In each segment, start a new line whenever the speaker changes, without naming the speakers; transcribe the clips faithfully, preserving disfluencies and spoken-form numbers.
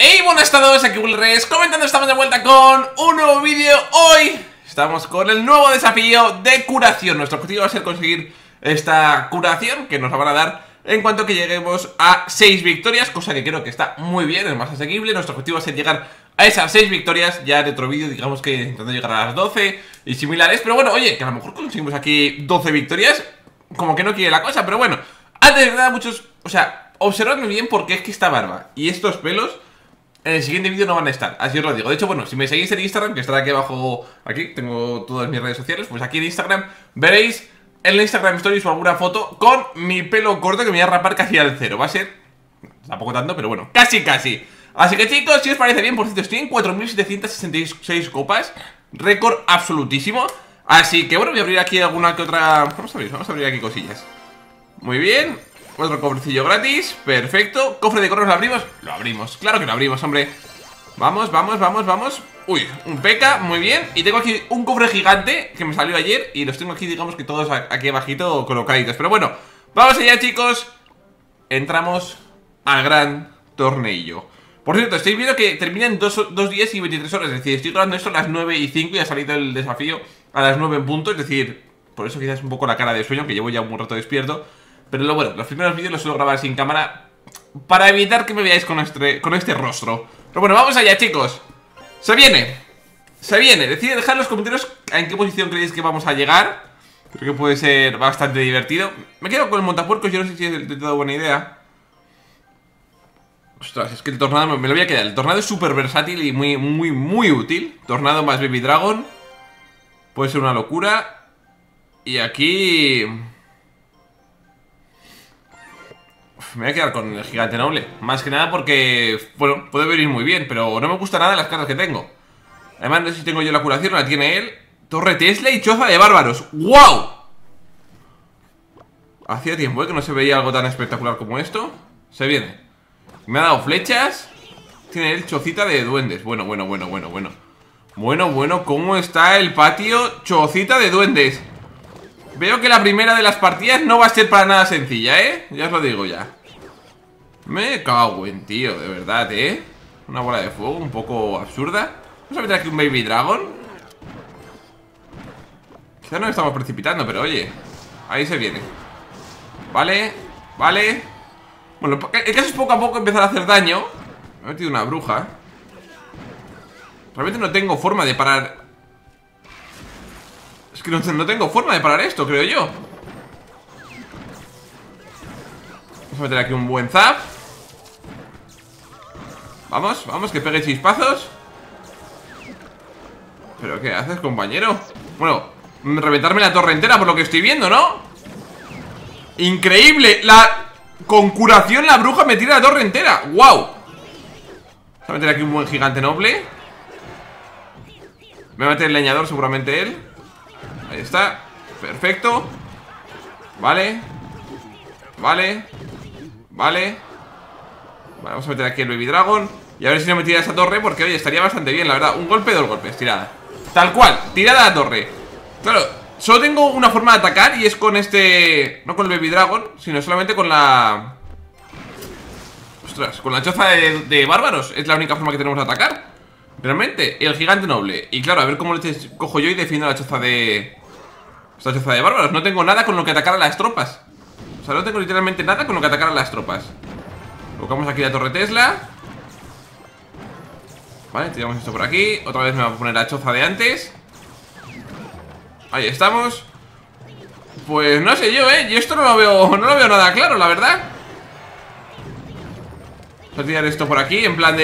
Hey, buenas a todos, aquí Wilres comentando, estamos de vuelta con un nuevo vídeo. Hoy estamos con el nuevo desafío de curación. Nuestro objetivo va a ser conseguir esta curación que nos la van a dar en cuanto que lleguemos a seis victorias, cosa que creo que está muy bien, es más asequible. Nuestro objetivo va a ser llegar a esas seis victorias. Ya en otro vídeo digamos que intentando llegar a las doce y similares. Pero bueno, oye, que a lo mejor conseguimos aquí doce victorias, como que no quiere la cosa. Pero bueno, antes de nada, muchos, o sea, observadme bien porque es que esta barba y estos pelos en el siguiente vídeo no van a estar, así os lo digo. De hecho, bueno, si me seguís en Instagram, que estará aquí abajo, aquí, tengo todas mis redes sociales, pues aquí en Instagram veréis en el Instagram Stories o alguna foto con mi pelo corto que me voy a rapar casi al cero. Va a ser, tampoco tanto, pero bueno, casi casi. Así que chicos, si os parece bien, por cierto, estoy en cuatro mil setecientas sesenta y seis copas, récord absolutísimo. Así que bueno, voy a abrir aquí alguna que otra. Vamos a abrir, vamos a abrir aquí cosillas. Muy bien. Otro cofrecillo gratis, perfecto. Cofre de coros, ¿lo abrimos? Lo abrimos, claro que lo abrimos, hombre. Vamos, vamos, vamos, vamos. Uy, un P K, muy bien. Y tengo aquí un cofre gigante que me salió ayer y los tengo aquí, digamos que todos aquí abajito colocaditos. Pero bueno, vamos allá, chicos. Entramos al gran tornillo. Por cierto, estáis viendo que termina en dos días y veintitrés horas. Es decir, estoy grabando esto a las nueve y cinco y ha salido el desafío a las nueve en punto. Es decir, por eso quizás un poco la cara de sueño, que llevo ya un rato despierto. Pero lo bueno, los primeros vídeos los suelo grabar sin cámara para evitar que me veáis con este, con este rostro. Pero bueno, vamos allá, chicos. Se viene, se viene. Decidid dejar en los comentarios en qué posición creéis que vamos a llegar. Creo que puede ser bastante divertido. Me quedo con el montapuercos, yo no sé si es de toda buena idea. Ostras, es que el tornado me, me lo voy a quedar. El tornado es súper versátil y muy, muy, muy útil. Tornado más Baby Dragon puede ser una locura. Y aquí me voy a quedar con el gigante noble. Más que nada porque, bueno, puede venir muy bien, pero no me gusta nada las cartas que tengo. Además, no sé si tengo yo la curación, la tiene él. Torre Tesla y choza de bárbaros. ¡Wow! Hacía tiempo, ¿eh?, que no se veía algo tan espectacular como esto. Se viene. Me ha dado flechas. Tiene él chocita de duendes. Bueno, bueno, bueno, bueno, bueno. Bueno, bueno, ¿cómo está el patio? Chocita de duendes. Veo que la primera de las partidas no va a ser para nada sencilla, ¿eh? Ya os lo digo ya. Me cago en tío, de verdad, ¿eh? Una bola de fuego un poco absurda. Vamos a meter aquí un Baby Dragon. Quizá nos estamos precipitando, pero oye, ahí se viene. Vale, vale. Bueno, el caso es poco a poco empezar a hacer daño. Me he metido una bruja. Realmente no tengo forma de parar. Es que no, no tengo forma de parar esto, creo yo. Vamos a meter aquí un buen zap. Vamos, vamos, que pegue chispazos. ¿Pero qué haces, compañero? Bueno, reventarme la torre entera por lo que estoy viendo, ¿no? Increíble. La... Con curación la bruja me tira la torre entera. ¡Wow! Vamos a meter aquí un buen gigante noble. Me va a meter el leñador seguramente él. Ahí está, perfecto. Vale. Vale. Vale. Vale, vamos a meter aquí el Baby Dragon. Y a ver si no me tira esa torre, porque oye, estaría bastante bien, la verdad. Un golpe, dos golpes, tirada. Tal cual, tirada a la torre. Claro, solo tengo una forma de atacar y es con este... No con el Baby Dragon, sino solamente con la... Ostras, con la choza de, de bárbaros. Es la única forma que tenemos de atacar realmente, el gigante noble. Y claro, a ver cómo le cojo yo y defiendo la choza de... Esta choza de bárbaros. No tengo nada con lo que atacar a las tropas. O sea, no tengo literalmente nada con lo que atacar a las tropas. Colocamos aquí la torre Tesla. Vale, tiramos esto por aquí. Otra vez me va a poner la choza de antes. Ahí estamos. Pues no sé yo, eh. Yo esto no lo veo, no lo veo nada claro, la verdad. Vamos a tirar esto por aquí, en plan de...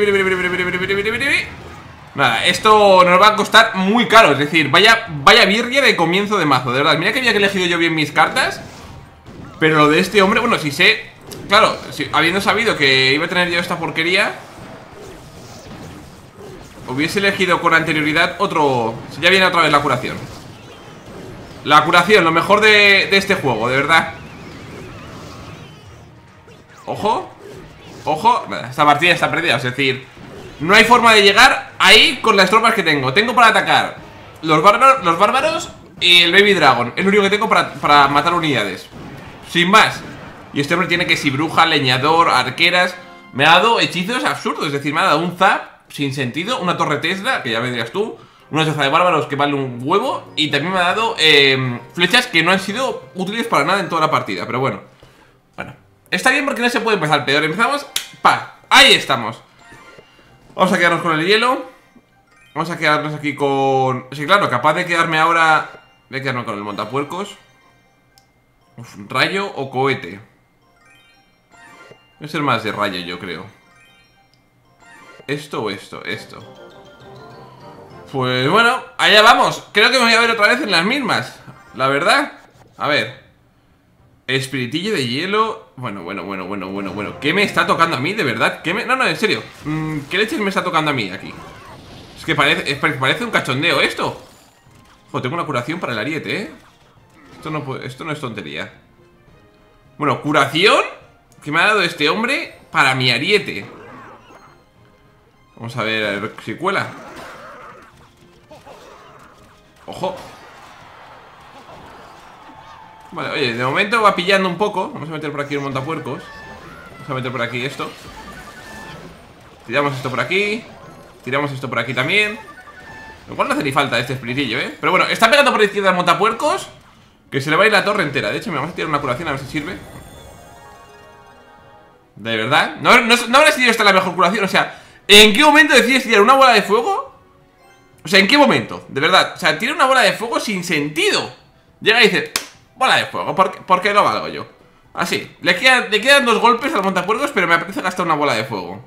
Nada, esto nos va a costar muy caro. Es decir, vaya, vaya birria de comienzo de mazo, de verdad. Mira que había elegido yo bien mis cartas, pero lo de este hombre, bueno, si sé... Claro, si, habiendo sabido que iba a tener yo esta porquería, hubiese elegido con anterioridad otro... Ya viene otra vez la curación. La curación, lo mejor de, de este juego, de verdad. Ojo. Ojo, esta partida está perdida, es decir, no hay forma de llegar ahí con las tropas que tengo. Tengo para atacar los bárbaros, los bárbaros y el Baby Dragon. Es lo único que tengo para, para matar unidades, sin más. Y este hombre tiene que si bruja, leñador, arqueras. me ha dado hechizos absurdos. Es decir, me ha dado un zap sin sentido, una torre Tesla, que ya me dirías tú, una choza de bárbaros que vale un huevo, y también me ha dado eh, flechas que no han sido útiles para nada en toda la partida. Pero bueno, bueno, está bien porque no se puede empezar peor. Empezamos, pa, ahí estamos. Vamos a quedarnos con el hielo. Vamos a quedarnos aquí con... Sí, claro, capaz de quedarme ahora... Voy a quedarme con el montapuercos. Uf, rayo o cohete. Voy a ser más de rayo, yo creo. ¿Esto o esto? Esto. Pues bueno, allá vamos. Creo que me voy a ver otra vez en las mismas, la verdad. A ver. Espiritillo de hielo. Bueno, bueno, bueno, bueno, bueno, bueno. ¿Qué me está tocando a mí, de verdad? ¿Qué me... No, no, en serio. ¿Qué leches me está tocando a mí aquí? Es que parece, es, parece un cachondeo esto. Joder, tengo una curación para el ariete, ¿eh? Esto no, puede, esto no es tontería. Bueno, curación que me ha dado este hombre para mi ariete. Vamos a ver, a ver si cuela. Ojo. Vale, oye, de momento va pillando un poco. Vamos a meter por aquí un montapuercos. Vamos a meter por aquí esto. Tiramos esto por aquí. Tiramos esto por aquí también. Lo cual no hace ni falta este espiritillo, ¿eh? Pero bueno, está pegando por la izquierda el montapuercos, que se le va a ir la torre entera. De hecho, me vamos a tirar una curación a ver si sirve. ¿De verdad? ¿No, no, no habrá sido esta la mejor curación? O sea, ¿en qué momento decides tirar una bola de fuego? O sea, ¿en qué momento? De verdad, o sea, tira una bola de fuego sin sentido. Llega y dice, bola de fuego, ¿por qué, ¿por qué lo valgo yo? Así, le, queda, le quedan dos golpes al montapuercos, pero me apetece gastar una bola de fuego.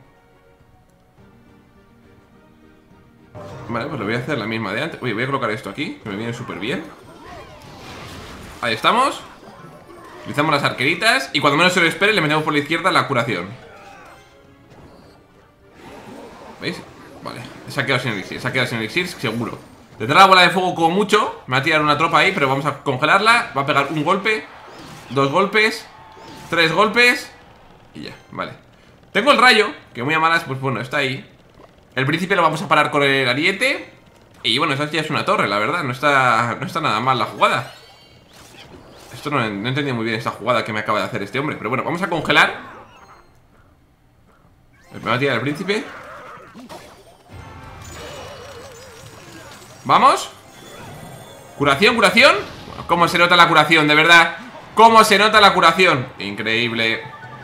Vale, pues le voy a hacer la misma de antes. Oye, voy a colocar esto aquí, que me viene súper bien. Ahí estamos. Utilizamos las arqueritas y cuando menos se lo espere le metemos por la izquierda la curación. ¿Veis? Vale, se ha quedado sin elixir, se ha quedado sin elixir, seguro. Tendrá la bola de fuego como mucho. Me va a tirar una tropa ahí, pero vamos a congelarla. Va a pegar un golpe, dos golpes, tres golpes y ya, vale. Tengo el rayo, que muy a malas, pues bueno, está ahí. El príncipe lo vamos a parar con el ariete. Y bueno, esa ya es una torre, la verdad. No está, no está nada mal la jugada. Esto no, no he entendido muy bien esta jugada que me acaba de hacer este hombre. Pero bueno, vamos a congelar. Me va a tirar el príncipe. Vamos. Curación, curación. ¿Cómo se nota la curación, de verdad? ¿Cómo se nota la curación? Increíble.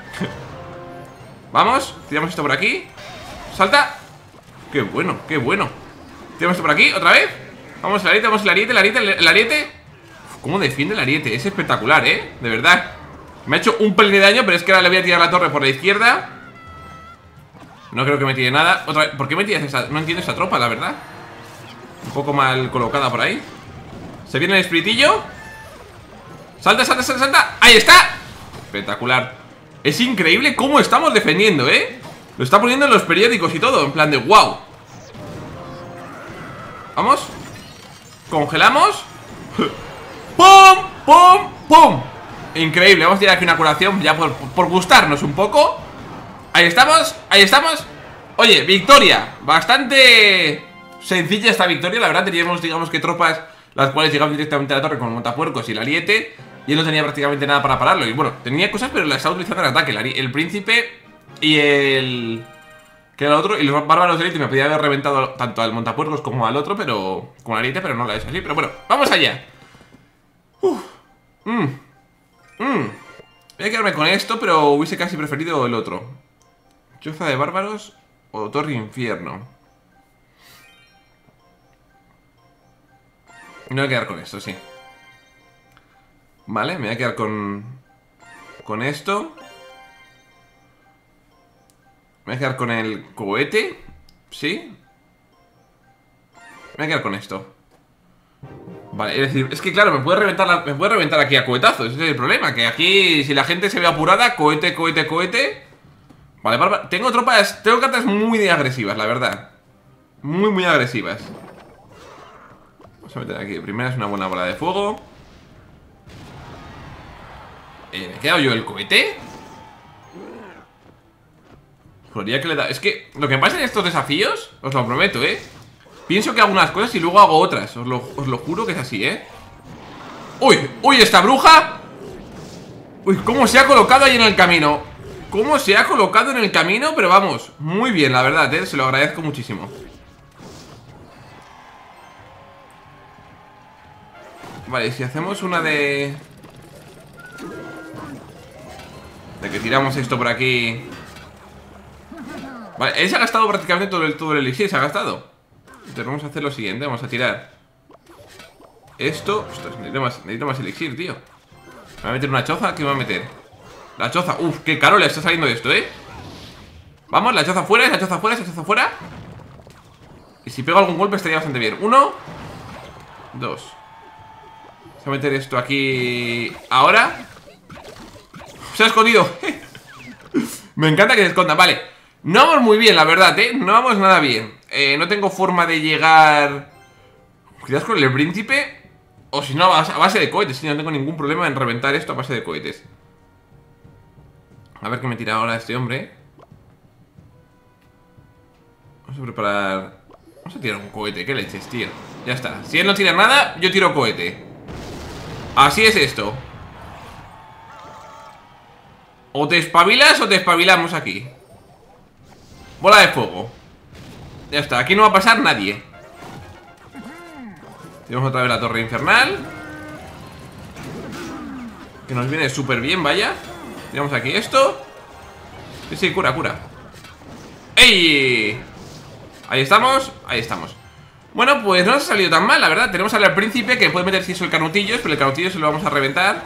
Vamos, tiramos esto por aquí. Salta. Qué bueno, qué bueno. Tiramos esto por aquí, otra vez. Vamos, el ariete, vamos, el ariete, el ariete, el ariete. Uf, ¿cómo defiende el ariete? Es espectacular, ¿eh? De verdad. Me ha hecho un pelín de daño, pero es que ahora le voy a tirar la torre por la izquierda. No creo que me tire nada. Otra vez, ¿por qué me tiras esa? No entiendo esa tropa, la verdad. Un poco mal colocada por ahí. Se viene el espiritillo. Salta, salta, salta, salta. ¡Ahí está! Espectacular. Es increíble cómo estamos defendiendo, ¿eh? Lo está poniendo en los periódicos y todo. En plan de wow. Vamos. Congelamos. ¡Pum! ¡Pum! ¡Pum! Increíble. Vamos a tirar aquí una curación ya por, por gustarnos un poco. Ahí estamos, ahí estamos. Oye, victoria. Bastante sencilla esta victoria. La verdad teníamos, digamos que tropas las cuales llegaban directamente a la torre con montapuercos y el ariete, y él no tenía prácticamente nada para pararlo. Y bueno, tenía cosas, pero las estaba utilizando en ataque. El, el príncipe y el... que era el otro. Y los bárbaros de élite me podía haber reventado tanto al montapuercos como al otro, pero... con el ariete, pero no la es así. Pero bueno, vamos allá. Uf. Mmm. Mmm. Voy a quedarme con esto, pero hubiese casi preferido el otro. Choza de bárbaros o torre infierno. Me voy a quedar con esto, sí. Vale, me voy a quedar con... con esto. Me voy a quedar con el cohete. ¿Sí? Me voy a quedar con esto. Vale, es decir, es que claro, me puede reventar la, me puede reventar aquí a cohetazos. Ese es el problema, que aquí si la gente se ve apurada, cohete, cohete, cohete. Vale, barba. Tengo tropas, tengo cartas muy agresivas, la verdad. Muy, muy agresivas. Vamos a meter aquí, primero es una buena bola de fuego. eh, ¿Me he quedado yo el cohete? Juraría que le da... Es que lo que pasa en estos desafíos, os lo prometo, ¿eh? Pienso que hago unas cosas y luego hago otras. Os lo, os lo juro que es así, ¿eh? ¡Uy! ¡Uy! ¡Esta bruja! ¡Uy! ¿Cómo se ha colocado ahí en el camino? cómo se ha colocado en el camino, pero vamos, muy bien, la verdad, ¿eh? Se lo agradezco muchísimo. Vale, si hacemos una de... De que tiramos esto por aquí. Vale, él se ha gastado prácticamente todo el, todo el elixir, se ha gastado. Entonces vamos a hacer lo siguiente, vamos a tirar esto. Ostras, necesito más, necesito más elixir, tío. Me voy a meter una choza, ¿qué me voy a meter? La choza, uff, qué caro le está saliendo esto, ¿eh? Vamos, la choza fuera, la choza fuera, esa choza fuera. Y si pego algún golpe estaría bastante bien. Uno, dos. Voy a meter esto aquí ahora. Se ha escondido. Me encanta que se esconda, vale. No vamos muy bien, la verdad, ¿eh? No vamos nada bien. eh, No tengo forma de llegar. Quizás con el príncipe. O si no, a base de cohetes. Si no tengo ningún problema en reventar esto a base de cohetes. A ver qué me tira ahora este hombre. Vamos a preparar. Vamos a tirar un cohete, qué leches, tío. Ya está, si él no tira nada, yo tiro cohete. Así es esto. O te espabilas o te espabilamos aquí. Bola de fuego. Ya está, aquí no va a pasar nadie. Tenemos otra vez la torre infernal, que nos viene súper bien, vaya. Tiramos aquí esto. Sí, sí, cura, cura. ¡Ey! Ahí estamos, ahí estamos. Bueno, pues no nos ha salido tan mal, la verdad. Tenemos al príncipe que puede meter si eso el canutillos, pero el canutillo se lo vamos a reventar.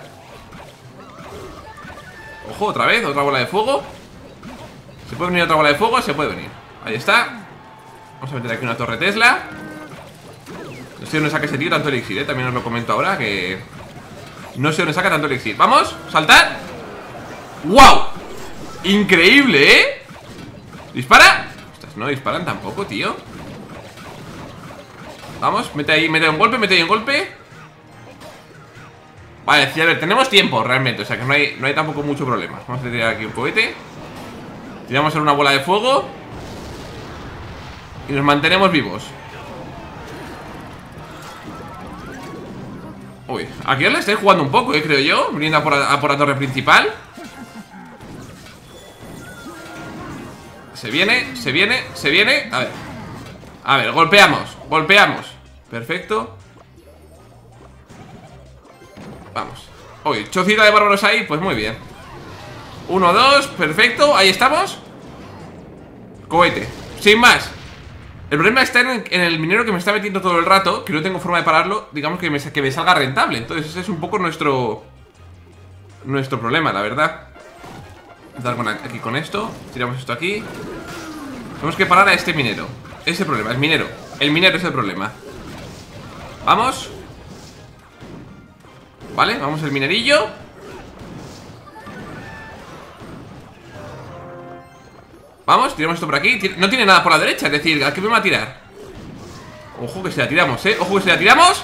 Ojo, otra vez, otra bola de fuego. ¿Se puede venir otra bola de fuego? Se puede venir. Ahí está. Vamos a meter aquí una torre Tesla. No sé dónde saca ese tío tanto elixir, ¿eh? También os lo comento ahora, que no sé dónde saca tanto elixir. ¡Vamos! ¡Saltar! ¡Wow! Increíble, ¿eh? ¿Dispara? Ostras, no disparan tampoco, tío. Vamos, mete ahí, mete un golpe, mete ahí un golpe. Vale, sí, a ver, tenemos tiempo realmente, o sea que no hay, no hay tampoco mucho problema. Vamos a tirar aquí un cohete. Tiramos en una bola de fuego y nos mantenemos vivos. Uy, aquí os la estáis jugando un poco, eh, creo yo. Viniendo a por, a por la torre principal. Se viene, se viene, se viene. A ver, a ver, golpeamos, golpeamos. Perfecto. Vamos. Uy, chocita de bárbaros ahí, pues muy bien. Uno, dos, perfecto, ahí estamos. Cohete, sin más. El problema está en el, en el minero que me está metiendo todo el rato, que no tengo forma de pararlo. Digamos que me, que me salga rentable. Entonces ese es un poco nuestro Nuestro problema, la verdad. Dar con aquí con esto. Tiramos esto aquí. Tenemos que parar a este minero. Ese es el problema, el minero. El minero es el problema. Vamos. Vale, vamos el minerillo. Vamos, tiramos esto por aquí. No tiene nada por la derecha, es decir, ¿a qué me va a tirar? Ojo que se la tiramos, eh. Ojo que se la tiramos.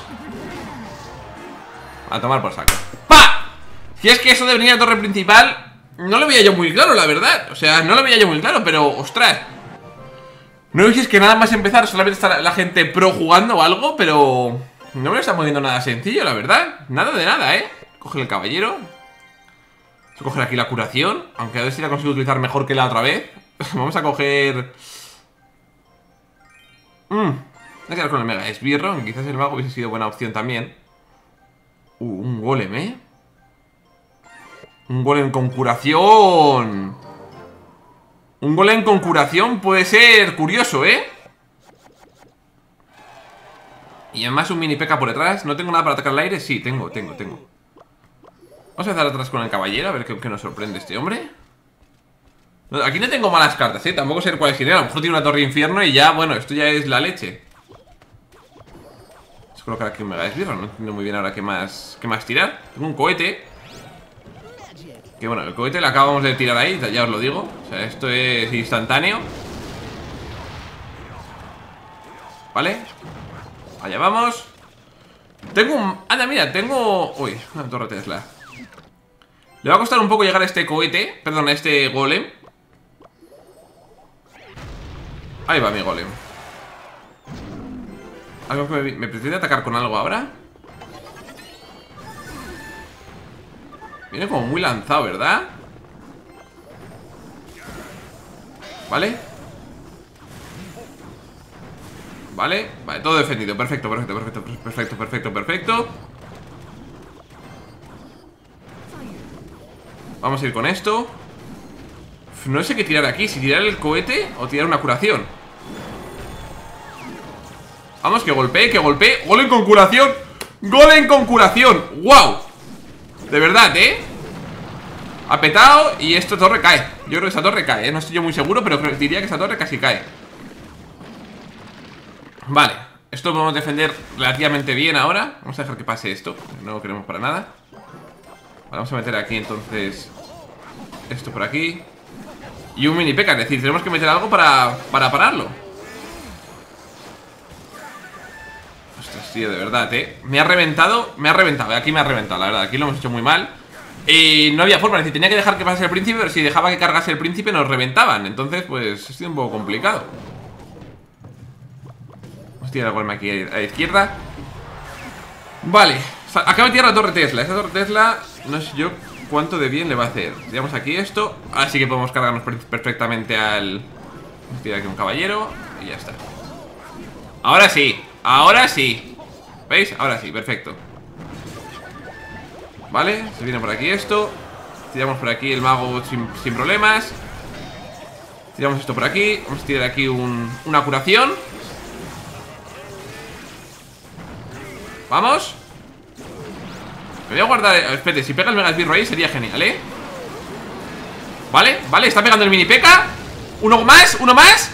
A tomar por saco. ¡Pa! Si es que eso de venir a la torre principal no lo veía yo muy claro, la verdad. O sea, no lo veía yo muy claro, pero, ostras. No sé si es que nada más empezar solamente está la gente pro jugando o algo, pero no me lo está poniendo nada sencillo, la verdad. Nada de nada, eh. Coge el caballero. Vamos a coger aquí la curación, aunque a ver si la consigo utilizar mejor que la otra vez. Vamos a coger... Mmm, voy a quedar con el mega esbirro, que quizás el mago hubiese sido buena opción también. Uh, un golem, ¿eh? Un golem con curación. Un golem con curación puede ser curioso, ¿eh? Y además un mini P.K. por detrás. ¿No tengo nada para atacar al aire? Sí, tengo, tengo, tengo. Vamos a empezar atrás con el caballero, a ver qué, qué nos sorprende este hombre. Aquí no tengo malas cartas, ¿eh? Tampoco sé cuál es quién. A lo mejor tiene una torre de infierno y ya, bueno, esto ya es la leche. Vamos a colocar aquí un mega esbirro. No entiendo muy bien ahora qué más, qué más tirar. Tengo un cohete. Que bueno, el cohete lo acabamos de tirar ahí, ya os lo digo. O sea, esto es instantáneo. Vale. Allá vamos. Tengo un... Anda, mira, tengo... Uy, una torre Tesla. Le va a costar un poco llegar a este cohete. Perdón, a este golem. Ahí va mi golem. ¿Algo que me, me pretende atacar con algo ahora? Viene como muy lanzado, ¿verdad? ¿Vale? Vale, vale, todo defendido. Perfecto, perfecto, perfecto, perfecto, perfecto, perfecto. Vamos a ir con esto. No sé qué tirar aquí, si tirar el cohete o tirar una curación. Vamos, que golpee, que golpee. Golem con curación. Golem con curación. ¡Wow! De verdad, ¿eh? Ha petado y esta torre cae. Yo creo que esa torre cae, ¿eh? No estoy yo muy seguro, pero creo, diría que esa torre casi cae. Vale, esto lo podemos defender relativamente bien ahora. Vamos a dejar que pase esto, no lo queremos para nada. Vale, vamos a meter aquí entonces esto por aquí. Y un mini P K, es decir, tenemos que meter algo para, para pararlo. Ostras, tío, de verdad, eh me ha reventado, me ha reventado, aquí me ha reventado, la verdad, aquí lo hemos hecho muy mal. Y no había forma, es decir, tenía que dejar que pasase el príncipe, pero si dejaba que cargase el príncipe nos reventaban. Entonces, pues, ha sido un poco complicado. Vamos a tirar el golem aquí a la izquierda. Vale, acaba de tirar la torre Tesla. Esa torre Tesla, no sé yo cuánto de bien le va a hacer. Tiramos aquí esto, así que podemos cargarnos perfectamente al... Vamos a tirar aquí un caballero y ya está. Ahora sí, ahora sí. ¿Veis? Ahora sí, perfecto. Vale, se viene por aquí esto. Tiramos por aquí el mago sin, sin problemas. Tiramos esto por aquí. Vamos a tirar aquí un, una curación. Vamos. Me voy a guardar, espérate, si pega el Mega Esbirro ahí sería genial, ¿eh? Vale, vale, está pegando el mini P K. Uno más, uno más.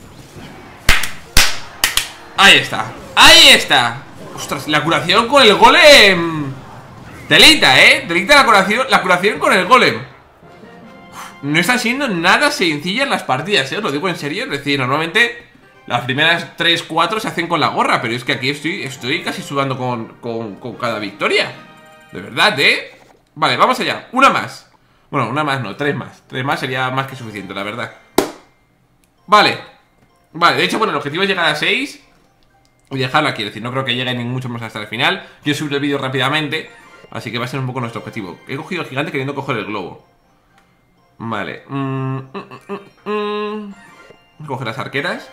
Ahí está, ahí está. Ostras, la curación con el golem. Telita, eh, telita la curación, la curación con el golem. No están siendo nada sencillas las partidas, eh, os lo digo en serio. Es decir, normalmente las primeras tres, cuatro se hacen con la gorra, pero es que aquí estoy, estoy casi sudando con, con, con cada victoria. De verdad, eh. Vale, vamos allá, una más. Bueno, una más no, tres más. Tres más sería más que suficiente, la verdad. Vale. Vale, de hecho, bueno, el objetivo es llegar a seis y dejarlo aquí, es decir, no creo que llegue ni mucho más hasta el final. Quiero subir el vídeo rápidamente, así que va a ser un poco nuestro objetivo. He cogido el gigante queriendo coger el globo. Vale. mm, mm, mm, mm. Coger las arqueras.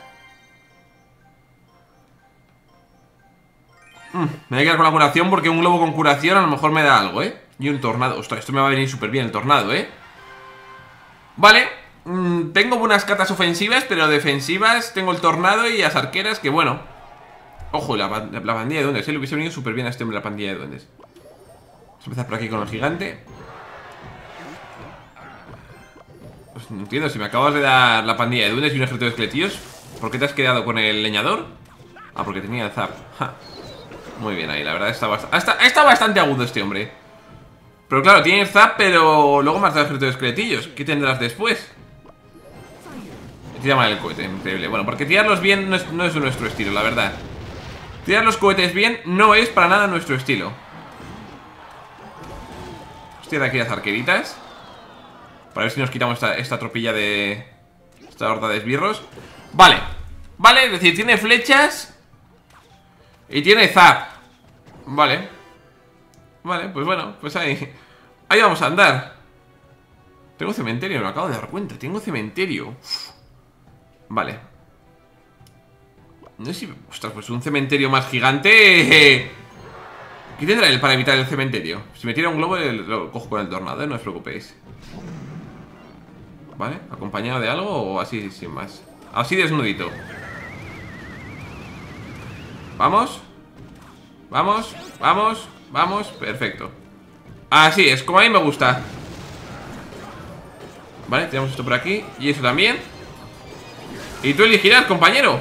mm, Me voy a quedar con la curación porque un globo con curación a lo mejor me da algo, ¿eh? Y un tornado. Ostras, esto me va a venir súper bien el tornado, ¿eh? Vale. mm, Tengo buenas cartas ofensivas, pero defensivas tengo el tornado y las arqueras que, bueno. Ojo, la, la, la pandilla de duendes, ¿eh? Le hubiese venido súper bien a este hombre la pandilla de duendes. Vamos a empezar por aquí con el gigante. Pues no entiendo, si me acabas de dar la pandilla de duendes y un ejército de esqueletillos, ¿por qué te has quedado con el leñador? Ah, porque tenía el zap. Ja. Muy bien ahí, la verdad está, bast está, está bastante agudo este hombre. Pero claro, tiene el zap, pero luego más el ejército de esqueletillos. ¿Qué tendrás después? Tira mal el cohete, increíble. Bueno, porque tirarlos bien no es, no es nuestro estilo, la verdad. Tirar los cohetes bien no es para nada nuestro estilo. Hostia, de aquí las arqueritas. Para ver si nos quitamos esta, esta tropilla de... Esta horda de esbirros. Vale, vale, es decir, tiene flechas y tiene zap. Vale. Vale, pues bueno, pues ahí Ahí vamos a andar. Tengo cementerio, me acabo de dar cuenta. Tengo cementerio. Uf. Vale. No sé si... Ostras, pues un cementerio más gigante. ¿Qué tendrá él para evitar el cementerio? Si me tira un globo lo cojo con el tornado, ¿eh? No os preocupéis. Vale, ¿acompañado de algo o así sin más? Así desnudito. Vamos. Vamos, vamos, vamos. Perfecto. Así es, como a mí me gusta. Vale, tenemos esto por aquí. Y eso también. Y tú elegirás, compañero.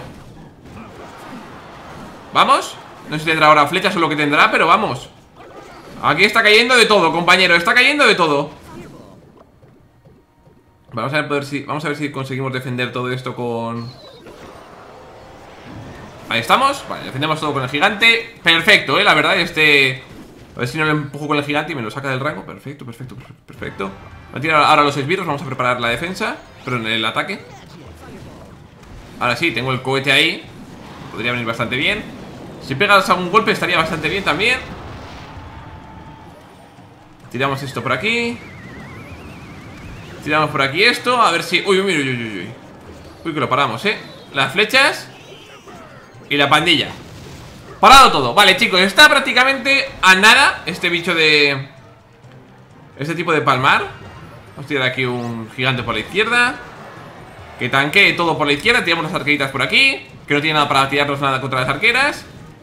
Vamos. No sé si tendrá ahora flechas o lo que tendrá, pero vamos. Aquí está cayendo de todo, compañero. Está cayendo de todo. Vamos a ver si, vamos a ver si conseguimos defender todo esto con... Ahí estamos. Vale, defendemos todo con el gigante. Perfecto, eh, la verdad, este... A ver si no le empujo con el gigante y me lo saca del rango. Perfecto, perfecto, perfecto. Voy a tirar ahora los esbirros, vamos a preparar la defensa. Pero en el ataque. Ahora sí, tengo el cohete ahí. Podría venir bastante bien. Si pegas algún golpe estaría bastante bien también. Tiramos esto por aquí. Tiramos por aquí esto, a ver si... Uy, uy, uy, uy, uy. Uy, que lo paramos, eh. Las flechas y la pandilla. Parado todo, vale chicos, está prácticamente a nada este bicho de... Este tipo de palmar. Vamos a tirar aquí un gigante por la izquierda. Que tanquee todo por la izquierda. Tiramos las arqueritas por aquí. Que no tiene nada para tirarnos nada contra las arqueras.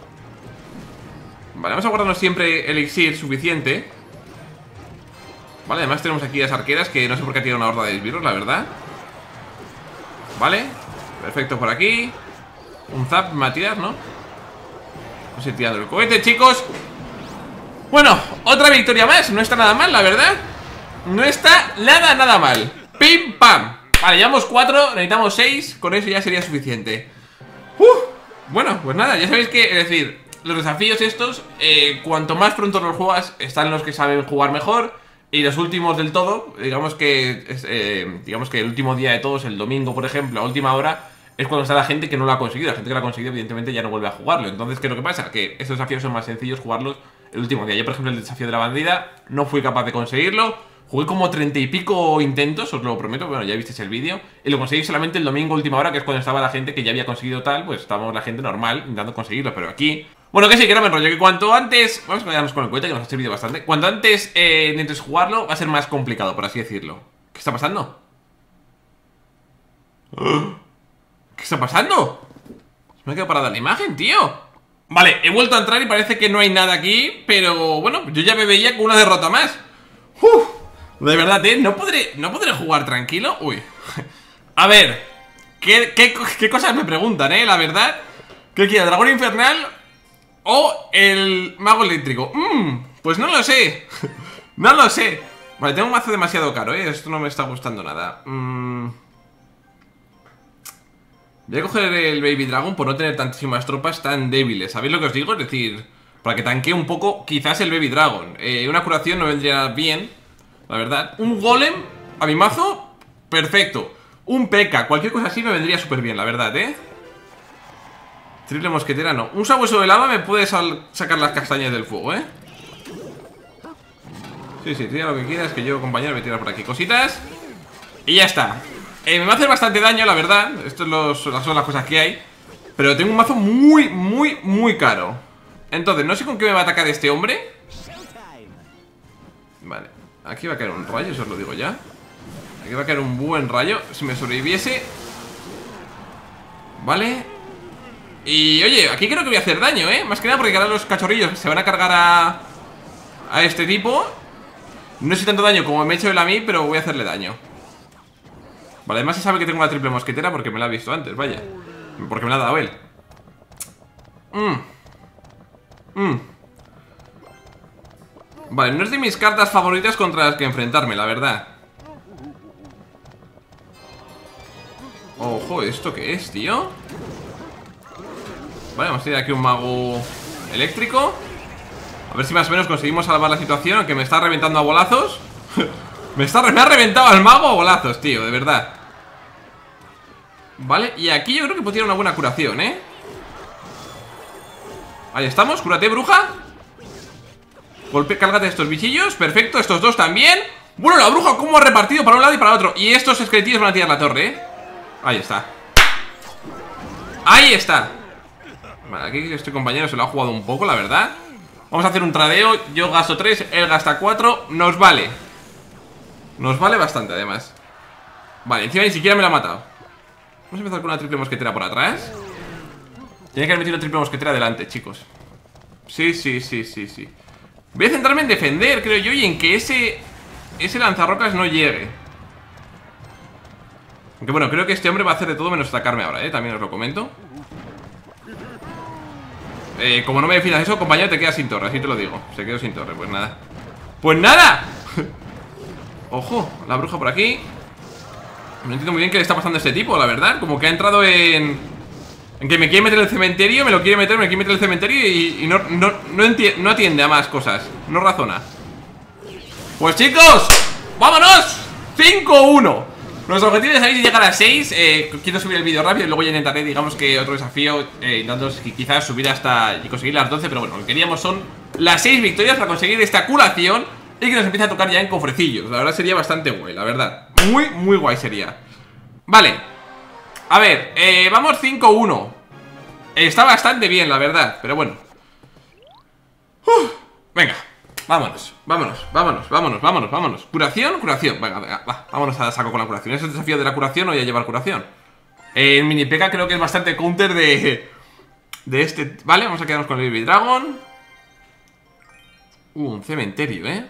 Vale, vamos a guardarnos siempre elixir suficiente. Vale, además tenemos aquí las arqueras. Que no sé por qué ha tirado una horda de esbirros, la verdad. Vale, perfecto por aquí. Un zap me va a tirar, ¿no? No sé, tirando el cohete, chicos. Bueno, otra victoria más. No está nada mal, la verdad. No está nada, nada mal. Pim, pam. Vale, llevamos cuatro, necesitamos seis. Con eso ya sería suficiente. uh, Bueno, pues nada, ya sabéis que, es decir, los desafíos estos, eh, cuanto más pronto los juegas, están los que saben jugar mejor. Y los últimos del todo, digamos que eh, Digamos que el último día de todos, el domingo por ejemplo, a última hora, es cuando está la gente que no lo ha conseguido. La gente que lo ha conseguido evidentemente ya no vuelve a jugarlo. Entonces, ¿qué es lo que pasa? Que estos desafíos son más sencillos jugarlos el último día. Yo por ejemplo el desafío de la bandida no fui capaz de conseguirlo. Jugué como treinta y pico intentos, os lo prometo. Bueno, ya visteis el vídeo. Y lo conseguí solamente el domingo última hora, que es cuando estaba la gente que ya había conseguido tal. Pues estábamos la gente normal intentando conseguirlo. Pero aquí... Bueno, que sí, que no me enrollo, que cuanto antes... Vamos a quedarnos con el cohete, que nos ha servido bastante. Cuanto antes eh, intentes jugarlo, va a ser más complicado, por así decirlo. ¿Qué está pasando? ¿Qué está pasando? Se me ha quedado parada la imagen, tío. Vale, he vuelto a entrar y parece que no hay nada aquí. Pero bueno, yo ya me veía con una derrota más. Uf, de verdad, ¿eh? No podré, no podré jugar tranquilo. Uy. A ver, ¿qué, qué, qué cosas me preguntan, eh? La verdad. ¿Qué quiero? ¿Dragón infernal o el mago eléctrico? Mmm, pues no lo sé. No lo sé. Vale, tengo un mazo demasiado caro, eh. Esto no me está gustando nada. Mmm... Voy a coger el Baby Dragon por no tener tantísimas tropas tan débiles. ¿Sabéis lo que os digo? Es decir, para que tanquee un poco quizás el Baby Dragon. eh, Una curación no vendría bien, la verdad. Un Golem a mi mazo, perfecto. Un P K, cualquier cosa así me vendría súper bien, la verdad, ¿eh? Triple mosquetera no. Un sabueso de lava me puede sacar las castañas del fuego, ¿eh? Sí, sí, tira lo que quieras, que yo, compañero, me tira por aquí cositas. Y ya está. Eh, me va a hacer bastante daño, la verdad. Esto es los, son las cosas que hay. Pero tengo un mazo muy, muy, muy caro. Entonces, no sé con qué me va a atacar este hombre. Vale, aquí va a caer un rayo, eso os lo digo ya. Aquí va a caer un buen rayo. Si me sobreviviese. Vale. Y oye, aquí creo que voy a hacer daño, eh. Más que nada porque ahora los cachorrillos se van a cargar a A este tipo. No sé tanto daño como me he hecho él a mí, pero voy a hacerle daño. Vale, además se sabe que tengo una triple mosquetera porque me la ha visto antes, vaya. Porque me la ha dado él. Mmm Mmm Vale, no es de mis cartas favoritas contra las que enfrentarme, la verdad. Ojo, ¿esto qué es, tío? Vale, vamos a tirar aquí un mago eléctrico. A ver si más o menos conseguimos salvar la situación. Aunque me está reventando a bolazos. me, está, me ha reventado al mago a bolazos, tío, de verdad. Vale, y aquí yo creo que puedo tirar una buena curación, ¿eh? Ahí estamos, cúrate, bruja. Golpe, cálgate estos bichillos, perfecto, estos dos también. Bueno, la bruja cómo ha repartido para un lado y para otro. Y estos esqueletillos van a tirar la torre, ¿eh? Ahí está. Ahí está. Vale, aquí este compañero se lo ha jugado un poco, la verdad. Vamos a hacer un tradeo, yo gasto tres, él gasta cuatro. Nos vale. Nos vale bastante, además. Vale, encima ni siquiera me la ha matado. Vamos a empezar con una triple mosquetera por atrás. Tiene que haber metido una triple mosquetera adelante, chicos. Sí, sí, sí, sí, sí. Voy a centrarme en defender, creo yo, y en que ese Ese lanzarrocas no llegue. Aunque bueno, creo que este hombre va a hacer de todo menos atacarme ahora, ¿eh? También os lo comento. Eh, como no me definas eso, compañero, te quedas sin torre, así te lo digo. Se quedó sin torre, pues nada. ¡Pues nada! Ojo, la bruja por aquí. No entiendo muy bien qué le está pasando a este tipo, la verdad. Como que ha entrado en... En que me quiere meter el cementerio, me lo quiere meter, me quiere meter el cementerio y, y no, no, no, no atiende a más cosas. No razona. Pues chicos, ¡vámonos! cinco uno. Nuestro objetivo es salir y llegar a seis. eh, Quiero subir el vídeo rápido y luego ya intentaré, digamos que otro desafío, eh, intentando quizás subir hasta y conseguir las doce. Pero bueno, lo que queríamos son las seis victorias para conseguir esta curación y que nos empiece a tocar ya en cofrecillos. La verdad sería bastante guay, la verdad. Muy, muy guay sería. Vale. A ver, eh, vamos cinco uno. Está bastante bien, la verdad, pero bueno. Uf, venga, vámonos, vámonos, vámonos, vámonos, vámonos, vámonos. Curación, curación, venga, venga, va, vámonos a saco con la curación. ¿Es el desafío de la curación o ya llevar curación? Eh, el mini P K creo que es bastante counter de... De este... Vale, vamos a quedarnos con el Baby Dragon. Uh, un cementerio, ¿eh?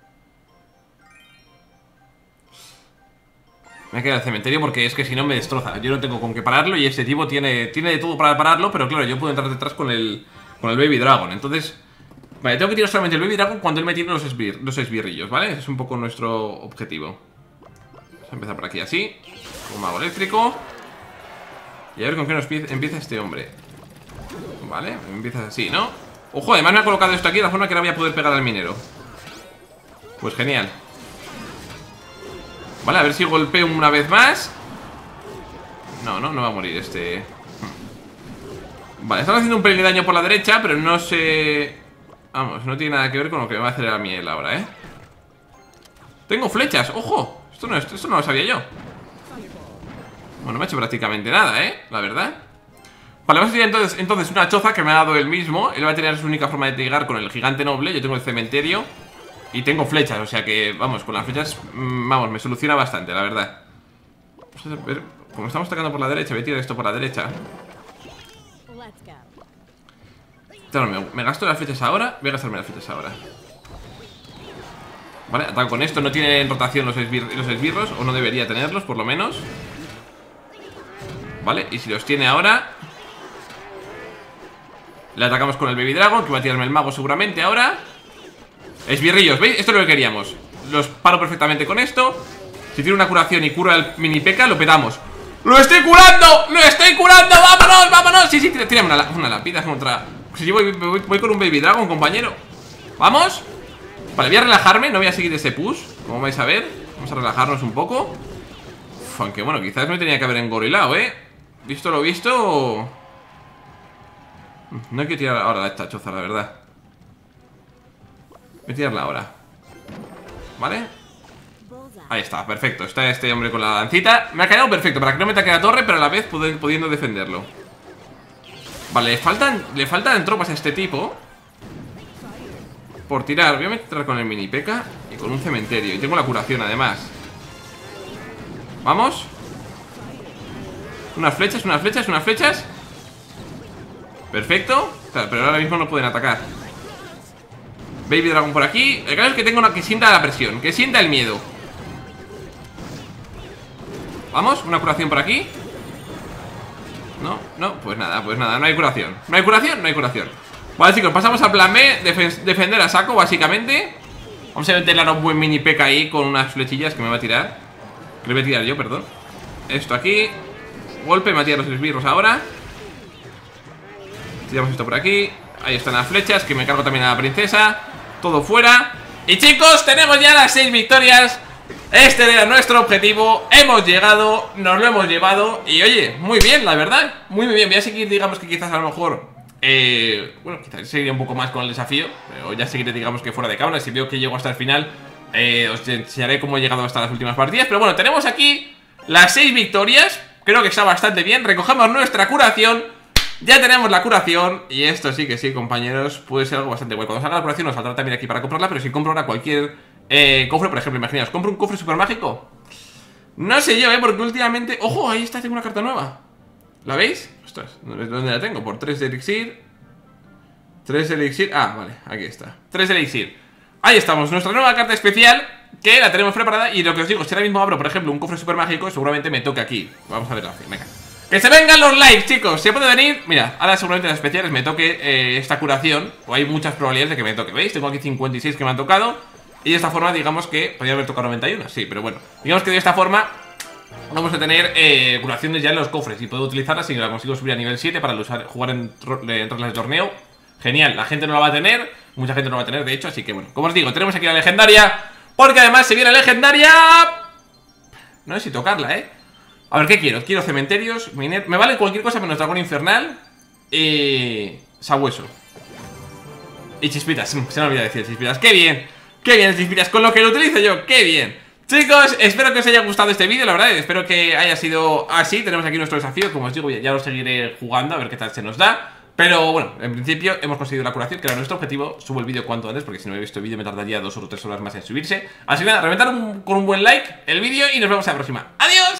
Me queda el cementerio porque es que si no me destroza. Yo no tengo con qué pararlo y este tipo tiene, tiene de todo para pararlo. Pero claro, yo puedo entrar detrás con el, con el Baby Dragon. Entonces, vale, tengo que tirar solamente el Baby Dragon cuando él me tire los, esbir, los esbirrillos, ¿vale? Ese es un poco nuestro objetivo. Vamos a empezar por aquí así, un mago eléctrico. Y a ver con qué nos empieza este hombre. Vale, empieza así, ¿no? Ojo, además me ha colocado esto aquí de la forma que no voy a poder pegar al minero. Pues genial. Vale, a ver si golpeo una vez más. No, no, no va a morir este. Vale, están haciendo un pelín de daño por la derecha, pero no sé... Vamos, no tiene nada que ver con lo que me va a hacer a mí él ahora, ¿eh? Tengo flechas, ojo. Esto no, esto, esto no lo sabía yo. Bueno, no me ha hecho prácticamente nada, ¿eh? La verdad. Vale, vamos a tirar entonces, entonces una choza que me ha dado él mismo. Él va a tener su única forma de llegar con el gigante noble. Yo tengo el cementerio y tengo flechas, o sea que, vamos, con las flechas, mmm, vamos, me soluciona bastante, la verdad. Vamos a ver, como estamos atacando por la derecha, voy a tirar esto por la derecha. Claro, me, me gasto las flechas ahora. Voy a gastarme las flechas ahora. Vale, ataco con esto. No tiene en rotación los, esbir, los esbirros, o no debería tenerlos, por lo menos. Vale, y si los tiene ahora, le atacamos con el Baby Dragon, que va a tirarme el mago seguramente ahora. Esbirrillos, ¿veis? Esto es lo que queríamos. Los paro perfectamente con esto. Si tiene una curación y cura el mini P K, lo petamos. ¡Lo estoy curando! ¡Lo estoy curando! ¡Vámonos! ¡Vámonos! Sí, sí, tírame una, una lápida contra... Si yo voy, voy, voy con un Baby Dragon, compañero. ¿Vamos? Vale, voy a relajarme, no voy a seguir ese push, como vais a ver. Vamos a relajarnos un poco. Uf, aunque bueno, quizás me tenía que haber engorilado, ¿eh? Visto lo visto... No hay que tirar ahora esta choza, la verdad. Voy a tirarla ahora. ¿Vale? Ahí está, perfecto. Está este hombre con la lancita. Me ha quedado perfecto, para que no me ataque la torre, pero a la vez pudiendo defenderlo. Vale, le faltan, le faltan tropas a este tipo por tirar. Voy a meter con el mini P K y con un cementerio. Y tengo la curación además. Vamos. Unas flechas, unas flechas, unas flechas. Perfecto. Claro, pero ahora mismo no pueden atacar. Baby Dragon por aquí. El caso es que tengo una que sienta la presión, que sienta el miedo. Vamos, una curación por aquí. No, no, pues nada, pues nada, no hay curación. No hay curación, no hay curación. Vale, chicos, pasamos a plan B. Defen defender a saco, básicamente. Vamos a meterle a un buen mini P K ahí con unas flechillas que me va a tirar. Que le voy a tirar yo, perdón. Esto aquí. Golpe, me va a tirar los esbirros ahora. Tiramos esto por aquí. Ahí están las flechas, que me cargo también a la princesa. Todo fuera. Y chicos, tenemos ya las seis victorias. Este era nuestro objetivo. Hemos llegado, nos lo hemos llevado. Y oye, muy bien, la verdad. Muy muy bien, voy a seguir, digamos que quizás a lo mejor eh, bueno, quizás seguiré un poco más con el desafío. O ya seguiré, digamos que fuera de cámara. Si veo que llego hasta el final, eh, os enseñaré cómo he llegado hasta las últimas partidas. Pero bueno, tenemos aquí las seis victorias. Creo que está bastante bien. Recogemos nuestra curación. Ya tenemos la curación. Y esto sí que sí, compañeros, puede ser algo bastante bueno. Cuando salga la curación nos saldrá también aquí para comprarla. Pero si compro ahora cualquier eh, cofre, por ejemplo, imaginaos, compro un cofre super mágico. No sé yo, eh, porque últimamente... ¡Ojo! Ahí está, tengo una carta nueva. ¿La veis? Ostras, ¿dónde la tengo? Por tres de elixir. tres de elixir. Ah, vale, aquí está, tres de elixir. Ahí estamos, nuestra nueva carta especial, que la tenemos preparada. Y lo que os digo, si ahora mismo abro, por ejemplo, un cofre super mágico, seguramente me toque aquí. Vamos a ver la opción, venga. ¡Que se vengan los likes, chicos! Se puede venir. Mira, ahora seguramente en las especiales me toque eh, esta curación. O hay muchas probabilidades de que me toque. ¿Veis? Tengo aquí cincuenta y seis que me han tocado. Y de esta forma, digamos que podría haber tocado noventa y uno. Sí, pero bueno, digamos que de esta forma vamos a tener eh, curaciones ya en los cofres. Y puedo utilizarlas si la consigo subir a nivel siete para usar, jugar en, en reglas de torneo. Genial, la gente no la va a tener. Mucha gente no la va a tener, de hecho, así que bueno, como os digo, tenemos aquí la legendaria. Porque además se viene legendaria. No sé si tocarla, eh. A ver, ¿qué quiero? Quiero cementerios, miner... Me vale cualquier cosa menos dragón infernal y... sabueso. Y chispitas, se me olvidó decir chispitas. ¡Qué bien! ¡Qué bien chispitas! Con lo que lo utilizo yo, ¡qué bien! Chicos, espero que os haya gustado este vídeo, la verdad, espero que haya sido así. Tenemos aquí nuestro desafío, como os digo, ya lo seguiré jugando, a ver qué tal se nos da. Pero bueno, en principio hemos conseguido la curación, que era nuestro objetivo. Subo el vídeo cuanto antes, porque si no he visto el vídeo me tardaría dos o tres horas más en subirse. Así que nada, reventar un, con un buen like el vídeo y nos vemos en la próxima. ¡Adiós!